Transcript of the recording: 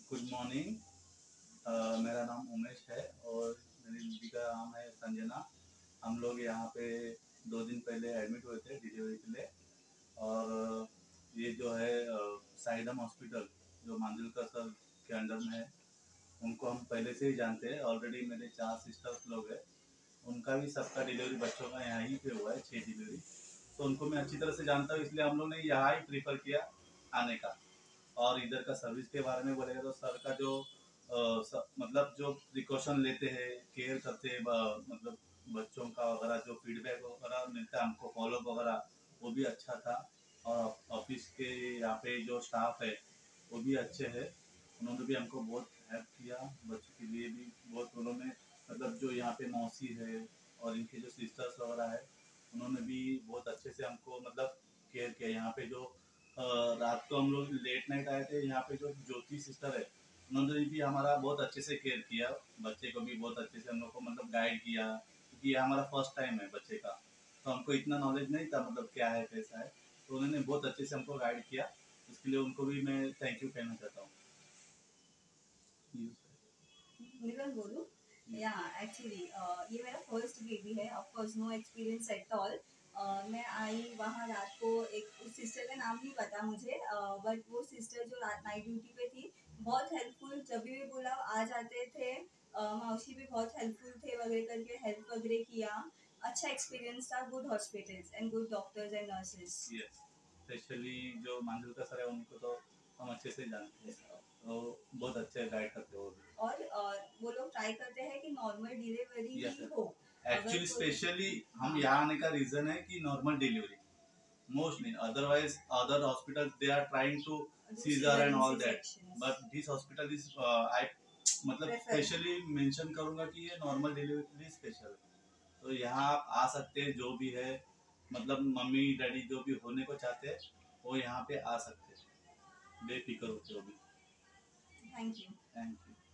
Good morning. मेरा नाम उमेश है और मेरी दीदी का नाम है संजना। हम लोग यहाँ पे 2 दिन पहले एडमिट हुए थे डिलीवरी के लिए। और ये जो है साइडम हॉस्पिटल जो मांजलकर सर के अंडर में है, उनको हम पहले से ही जानते हैं। ऑलरेडी मेरे 4 सिस्टर्स लोग हैं, उनका भी सबका डिलीवरी बच्चों का यहाँ ही पे हुआ है, 6 डिलीवरी। तो उनको मैं अच्छी तरह से जानता हूँ, इसलिए हम लोग ने यहाँ ही प्रीफर किया आने का। और इधर का सर्विस के बारे में बोलेगा तो सर का जो मतलब जो प्रिकॉशन लेते हैं, केयर करते हैं, मतलब बच्चों का वगैरह जो फीडबैक वगैरह मिलता है हमको, फॉलोअप वगैरह, वो भी अच्छा था। और ऑफिस के यहाँ पे जो स्टाफ है वो भी अच्छे हैं, उन्होंने भी हमको बहुत हेल्प किया। बच्चों के लिए भी बहुत उन्होंने, मतलब जो यहाँ पे मौसी है और इनके जो सिस्टर्स वगैरह है, उन्होंने भी बहुत अच्छे से हमको मतलब केयर किया। यहाँ पे जो रात को हम लोग लेट नाइट आए थे, यहाँ पे जो ज्योति सिस्टर है, उन्होंने भी हमारा बहुत अच्छे से केयर किया। बच्चे को भी बहुत अच्छे से हम लोग को मतलब गाइड किया, क्योंकि ये हमारा फर्स्ट टाइम है बच्चे का, तो हमको इतना नॉलेज नहीं था मतलब क्या है कैसा है। तो उन्होंने बहुत अच्छे से हमको गाइड किया, इसके लिए उनको भी मैं थैंक यू कहना चाहता हूँ। मिलन बोलूं? या एक्चुअली ये मेरा फर्स्ट बेबी है। Of course no experience at all. मैं आई वहाँ रात को, एक उस सिस्टर का नाम नहीं पता मुझे, बट वो सिस्टर जो रात नाइट ड्यूटी पे थी, बहुत हेल्पफुल। जब भी बुला आ जाते थे। मौसी भी बहुत हेल्पफुल थे, वगैरह करके हेल्प वगैरह किया। अच्छा एक्सपीरियंस था। Good hospitals and good doctors and nurses. Yes, specially जो मांजलकर सर है उनको तो हम अच्छे से जानते हैं, तो बहुत अच्छे गाइड करते हो। और वो लोग ट्राई करते हैं कि नॉर्मल डिलीवरी यस ही सर, हो। अगर एक्चुअली कोई स्पेशली हम हाँ यहाँ आने का रीजन है कि normal delivery mostly, otherwise other hospital they are trying to do caesar and cesarean all that, C-sections but this hospital is I मतलब prefer। स्पेशली मेंशन करूंगा कि ये नॉर्मल डिलीवरी स्पेशल है। तो यहाँ आप आ सकते हैं, जो भी है मतलब मम्मी डैडी जो भी होने को चाहते हैं वो यहाँ पे आ सकते हैं, बेफिक्र होते हो भी। Thank you. Thank you.